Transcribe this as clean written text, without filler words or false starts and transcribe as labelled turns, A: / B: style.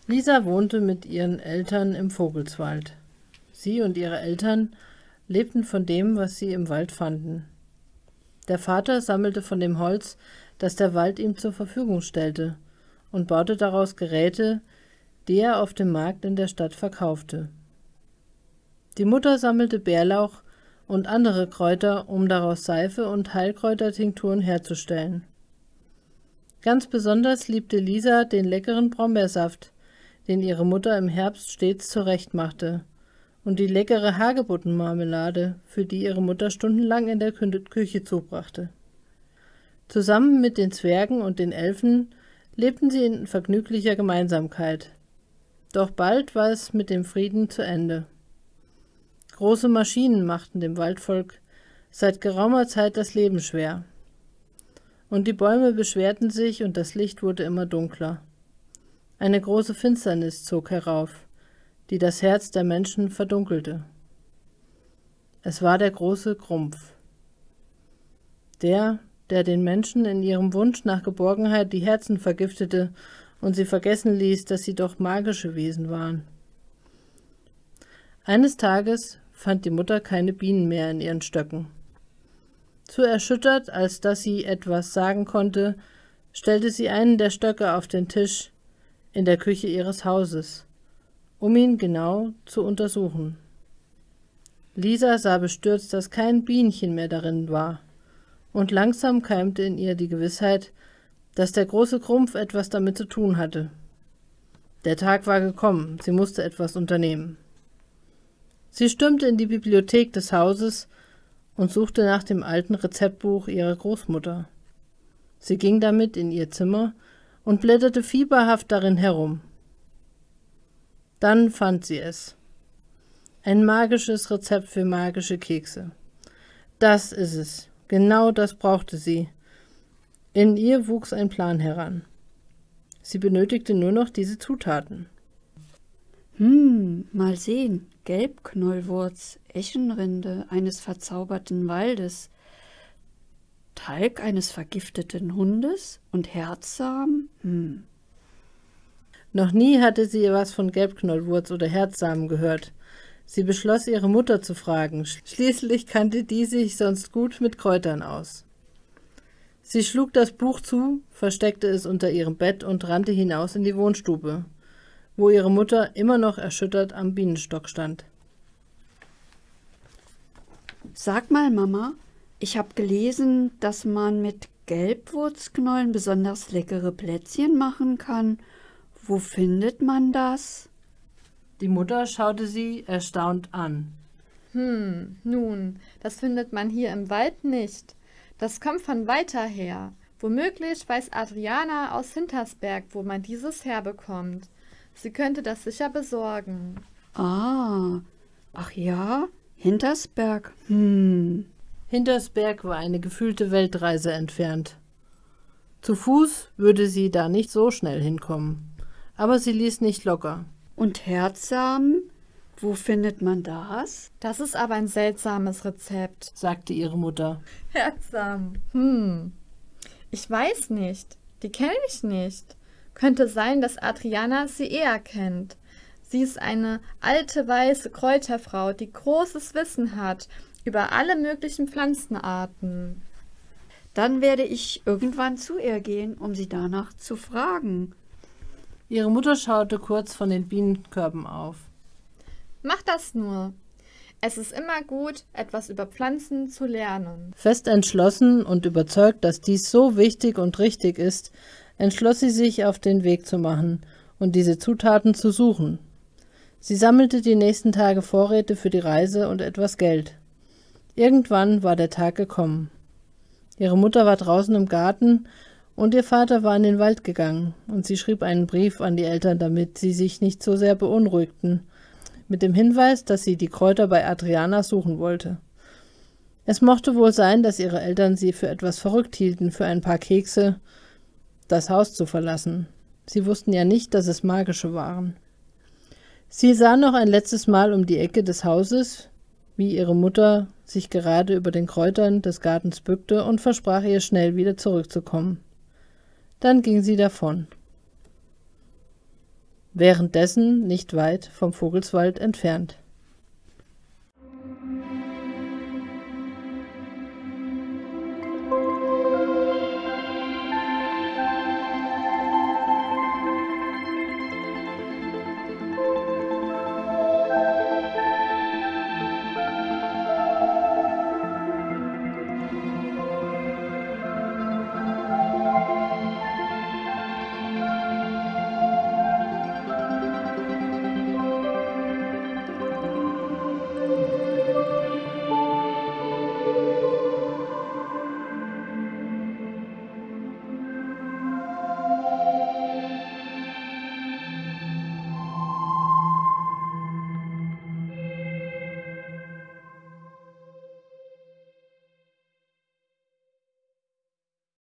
A: Lisa wohnte mit ihren Eltern im Vogelswald. Sie und ihre Eltern lebten von dem, was sie im Wald fanden. Der Vater sammelte von dem Holz, das der Wald ihm zur Verfügung stellte, und baute daraus Geräte, die er auf dem Markt in der Stadt verkaufte. Die Mutter sammelte Bärlauch und andere Kräuter, um daraus Seife und Heilkräutertinkturen herzustellen. Ganz besonders liebte Lisa den leckeren Brombeersaft, den ihre Mutter im Herbst stets zurechtmachte, und die leckere Hagebuttenmarmelade, für die ihre Mutter stundenlang in der Küche zubrachte. Zusammen mit den Zwergen und den Elfen lebten sie in vergnüglicher Gemeinsamkeit. Doch bald war es mit dem Frieden zu Ende. Große Maschinen machten dem Waldvolk seit geraumer Zeit das Leben schwer. Und die Bäume beschwerten sich und das Licht wurde immer dunkler. Eine große Finsternis zog herauf, die das Herz der Menschen verdunkelte. Es war der große Grumpf. Der den Menschen in ihrem Wunsch nach Geborgenheit die Herzen vergiftete und sie vergessen ließ, dass sie doch magische Wesen waren. Eines Tages fand die Mutter keine Bienen mehr in ihren Stöcken. Zu erschüttert, als dass sie etwas sagen konnte, stellte sie einen der Stöcke auf den Tisch in der Küche ihres Hauses, um ihn genau zu untersuchen. Lisa sah bestürzt, dass kein Bienchen mehr darin war, und langsam keimte in ihr die Gewissheit, dass der große Grumpf etwas damit zu tun hatte. Der Tag war gekommen, sie musste etwas unternehmen. Sie stürmte in die Bibliothek des Hauses und suchte nach dem alten Rezeptbuch ihrer Großmutter. Sie ging damit in ihr Zimmer und blätterte fieberhaft darin herum. Dann fand sie es. Ein magisches Rezept für magische Kekse. Das ist es. Genau das brauchte sie. In ihr wuchs ein Plan heran. Sie benötigte nur noch diese Zutaten.
B: Mal sehen. Gelbknollwurz, Eschenrinde eines verzauberten Waldes, Talg eines vergifteten Hundes und Herzsamen?
A: Noch nie hatte sie was von Gelbknollwurz oder Herzsamen gehört. Sie beschloss, ihre Mutter zu fragen. Schließlich kannte die sich sonst gut mit Kräutern aus. Sie schlug das Buch zu, versteckte es unter ihrem Bett und rannte hinaus in die Wohnstube, wo ihre Mutter immer noch erschüttert am Bienenstock stand.
B: Sag mal, Mama, ich habe gelesen, dass man mit Gelbwurzknollen besonders leckere Plätzchen machen kann. Wo findet man das?
A: Die Mutter schaute sie erstaunt an.
C: Nun, das findet man hier im Wald nicht. Das kommt von weiter her. Womöglich weiß Adriana aus Hintersberg, wo man dieses herbekommt. Sie könnte das sicher besorgen.
B: Ach ja, Hintersberg.
A: Hintersberg war eine gefühlte Weltreise entfernt. Zu Fuß würde sie da nicht so schnell hinkommen. Aber sie ließ nicht locker.
B: Und Herzsamen? Wo findet man das?
C: Das ist aber ein seltsames Rezept,
A: sagte ihre Mutter.
C: Herzsamen. Ich weiß nicht. Die kenne ich nicht. Könnte sein, dass Adriana sie eher kennt. Sie ist eine alte, weiße Kräuterfrau, die großes Wissen hat über alle möglichen Pflanzenarten.
B: Dann werde ich irgendwann zu ihr gehen, um sie danach zu fragen.
A: Ihre Mutter schaute kurz von den Bienenkörben auf.
C: Mach das nur. Es ist immer gut, etwas über Pflanzen zu lernen.
A: Fest entschlossen und überzeugt, dass dies so wichtig und richtig ist, entschloss sie sich, auf den Weg zu machen und diese Zutaten zu suchen. Sie sammelte die nächsten Tage Vorräte für die Reise und etwas Geld. Irgendwann war der Tag gekommen. Ihre Mutter war draußen im Garten und ihr Vater war in den Wald gegangen, und sie schrieb einen Brief an die Eltern, damit sie sich nicht so sehr beunruhigten, mit dem Hinweis, dass sie die Kräuter bei Adriana suchen wollte. Es mochte wohl sein, dass ihre Eltern sie für etwas verrückt hielten, für ein paar Kekse das Haus zu verlassen. Sie wussten ja nicht, dass es magische waren. Sie sah noch ein letztes Mal um die Ecke des Hauses, wie ihre Mutter sich gerade über den Kräutern des Gartens bückte und versprach ihr, schnell wieder zurückzukommen. Dann ging sie davon. währenddessen nicht weit vom Vogelswald entfernt.